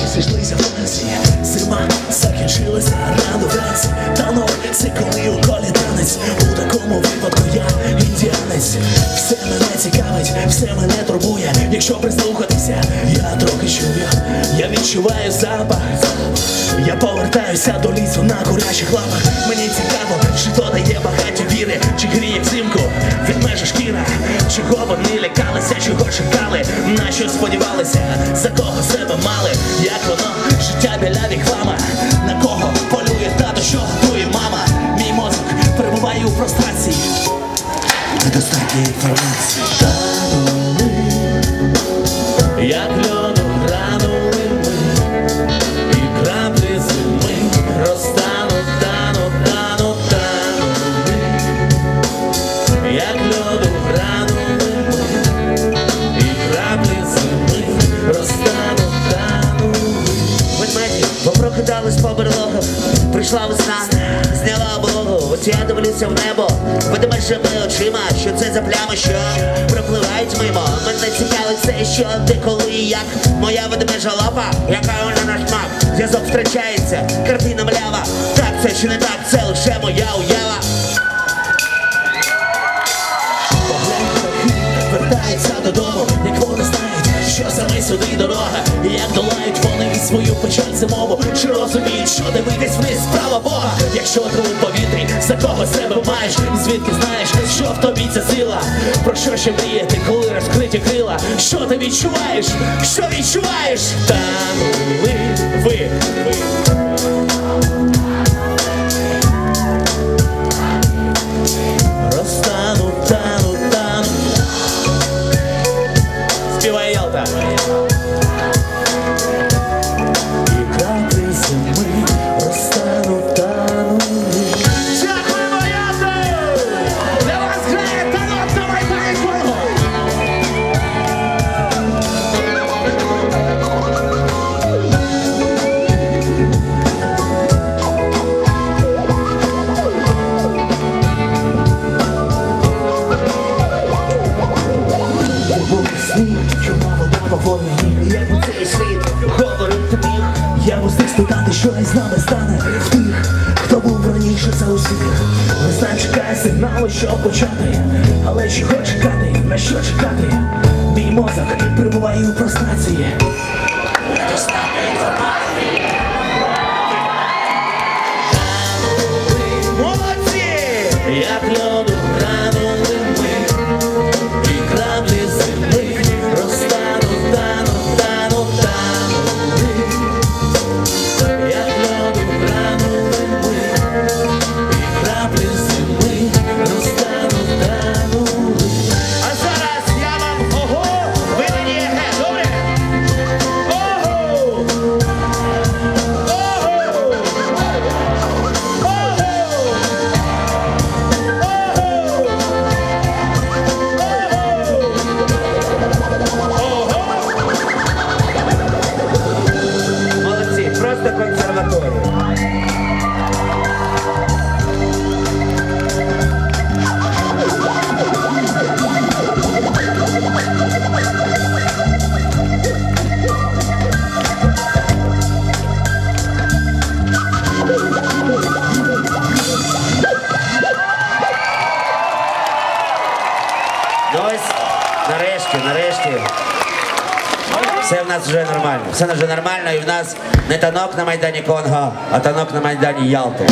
розійшлися фантазії. Зима закінчилася рано вранці. Танок – це коли у колі танець. У такому випадку я індіанець. Все мене цікавить, все мене турбує. Якщо прислухатися, я трохи чую. Я відчуваю запах. Я повертаюся до лісу на курячих лапах. Мені цікаво, чи то дає багаття віри, чи гріє взимку від межі шкіра. Чого вони лякалися, чого чекали, на що сподівалися, за кого себе мали. Як воно, життя біля віклама, на кого полює тато, що готує мама. Мій мозок перебуває у прострації. Недостатньо інформації. Танули, як льоду гранули ми, і краплі зими розтануть, тануть, тануть, танули, як льоду гранули ми, і краплі зими розтануть, танули. Ведмеді попрокидались по берлогам, прийшла весна, зняла облогу. Ось я дивлюся в небо видимішими очима. Що це за плями, що пропливають мимо? Мене цікавить все, що, де, коли і як. Моя ведмежа лапа, яка вона на шмак. Зв'язок втрачається, картина млява. Так це чи не так, це лише моя уява. Поглянь трохи, вертаються додому, як вони знають, що саме сюди дорога. І як долають вони свою печаль зимову. Чи розуміють, що дивитись вниз, справа Бога? Якщо ти у повітрі, за кого себе маєш, і звідки знаєш, що в тобі ця сила? Про що ще мріяти, коли розкриті крила? Що ти відчуваєш? Що відчуваєш? Танули ви. Розтану, тану, тану. Співає Ялта. І краплі зими розтану, тану. Дякуємо, Ялта! Для вас грає танок на Майдані Конго! Як у цей світ говорить тобі, я мусив спитати, що із нами стане в тих, хто був раніше за усіх. Весна чекає сигналу, щоб почати, але чого чекати, на що чекати? Мій мозок перебуває у прострації. Недостатньо інформації. Молодці! Як льоду гранули ми, і краплі зими розтануть, тануть, тануть, танули. Як льоду гранули ми, і краплі зими розтануть, танули. А зараз я вам ого, ви мені еге, добре? Ого! Ого! Молодці, просто консерваторія. Ось, нарешті. Все в нас вже нормально. Все вже нормально, і в нас не танок на Майдані Конго, а танок на Майдані Ялти.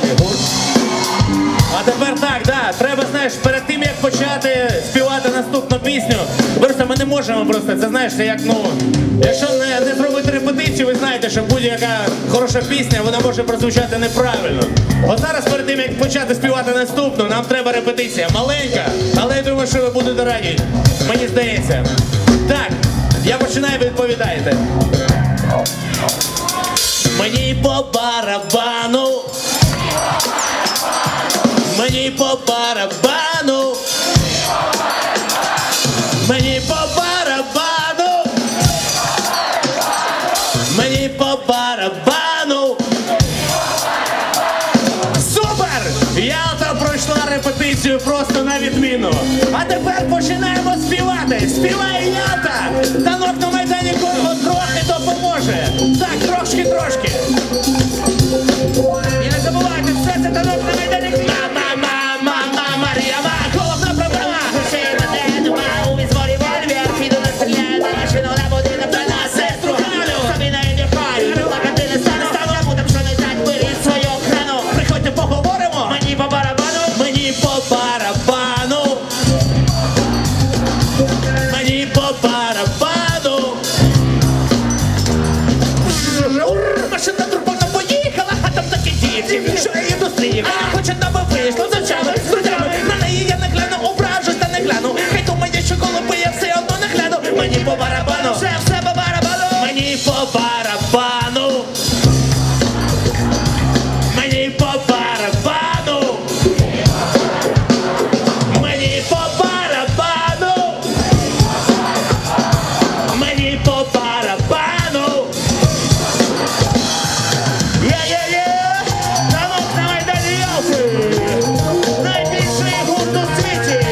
А тепер так, да, треба, знаєш, перед тим, як почати співати наступну пісню, просто ми не можемо просто, це знаєш, це як, ну, якщо не зробити репетицію, ви знаєте, що будь-яка хороша пісня, вона може прозвучати неправильно. От зараз перед тим, як почати співати наступну, нам треба репетиція. Маленька, але я думаю, що ви будете раді, мені здається. Так, я починаю, ви відповідаєте. Мені по барабану, мені по барабану, мені по барабану, мені по барабану. Супер! Ялта пройшла репетицію просто на відміну. А тепер починаємо співати. Співає Ялта! Танок на Майдані Конго трохи допоможе. Так, вийшло з очами, з грудями. На неї я не гляну, ображусь та не гляну. Хай думає, що коли я все одно не гляну. Мені по барабану, все по барабану. Мені по барабану. Мені по барабану. Мені по барабану. Мені по барабану. Є-є-є! Танок на Майдані Ялти! Найбільший гурт у світі!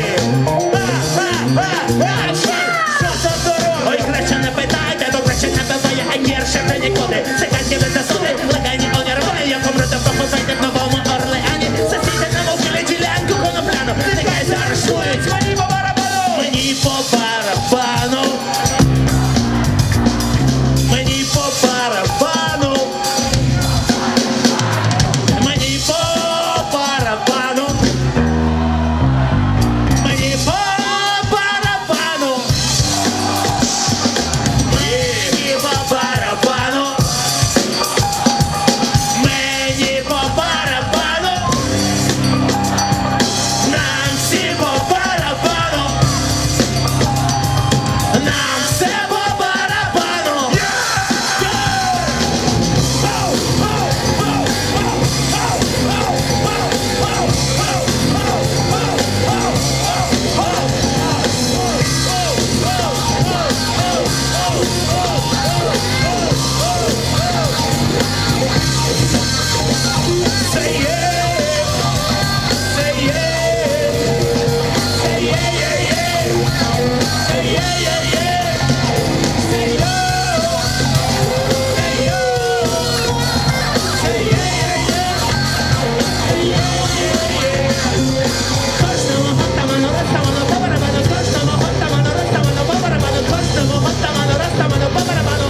Що за дорога? Ой, краще не питайте, бо краще не буває, а гірше вже ніколи. Циканки ви засуди, легені онірвали, я помру, то пропозайте в Новому Орлеані. Сусіди на мовкілі ділянку конопляну, нехай заарештують. Мені по барабану! Мені по барабану! Мені по барабану! Мені по барабану! Мені по барабану! Мені по барабану! Мені по барабану! Нам всі по барабану! Нам все по барабану! Say yeah! Say yeah! Say yeah, yeah, yeah! Say yeah, yeah, yeah! Say yo! Say yo! Say yeah, yeah, yeah! Кожного гостаману, розтаману, по барабану, кожного гостаману, розтаману, по барабану, кожного гостаману, розтаману, по барабану.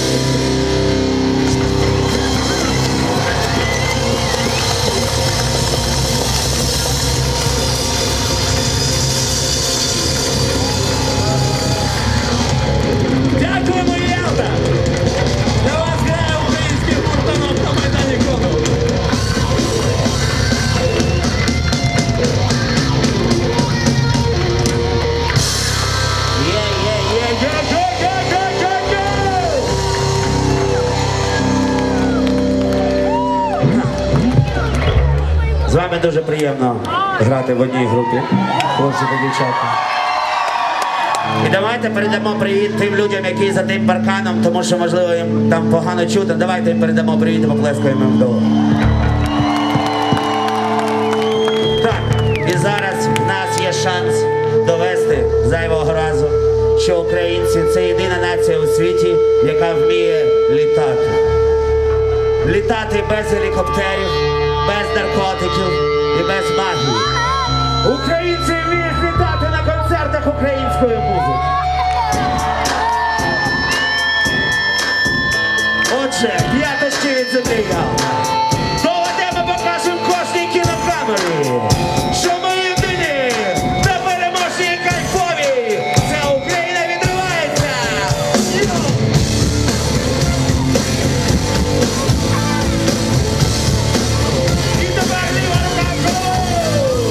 Дякуємо, Ялта! Для вас грає український гуртанок на Майдані Кону. З вами дуже приємно грати в одній групі, хлопці та дівчата. І давайте передамо привіт тим людям, які за тим парканом, тому що, можливо, їм там погано чути. Давайте їм передамо привіт і поплескаємо їм вдома. Так, і зараз в нас є шанс довести зайвого разу, що українці – це єдина нація у світі, яка вміє літати. Літати без гелікоптерів, без наркотиків і без магії. Українці вміють літати на концертах української музики. Отже, п'яточки від землі Ялта. Доведемо, покажемо кожній кінокамері, що ми єдині та переможні і кайфові. Ця Україна відривається. І тепер ліва рука вгору.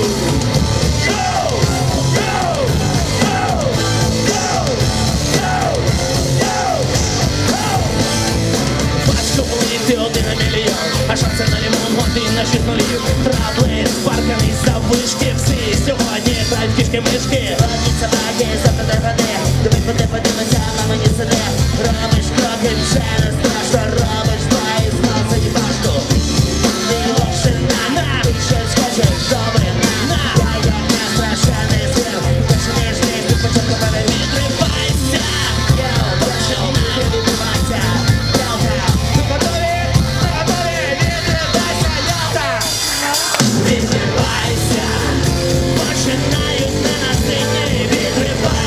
Важко полетіти один на мільйон, а шанси на лімон, один на 6 нулів. Трабли, спарканий заввишки, всі сьогодні грають кішки-мишки. Одні собаки, завтра догони, подивися, мама не сиде. Робиш кроки, вже не страшно, робиш два і знов задібашку. Ти лошина, ти щось хочеш, добре, на. Я як не страшенний звір, перший ніжний, ти початку мене відривайся. Я бачу, ти відривайся. Ялта, ви готові? Ви готові? Відривайся, Ялта! Відривайся, починають ненаситні, відривайся.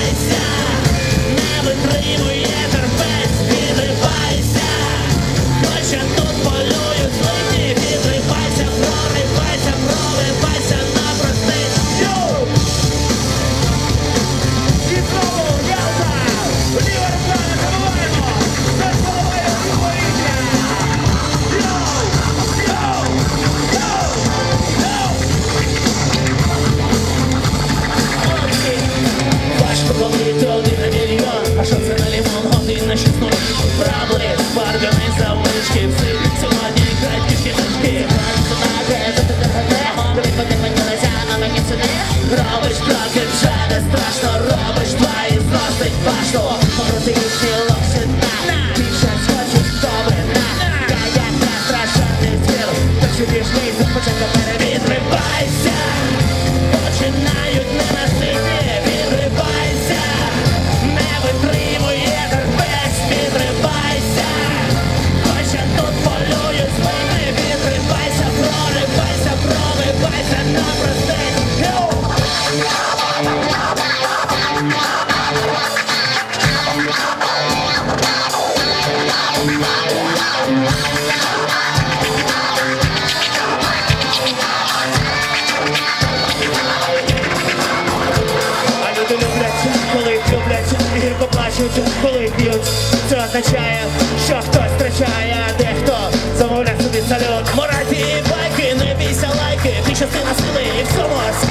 А люди люблять, коли їх люблять, і гірко плачуть, коли їх б'ють. Це означає, що хтось втрачає, а дехто замовляє собі салют. Мораті і байки, не бійся лайки, ти частина сили і в цьому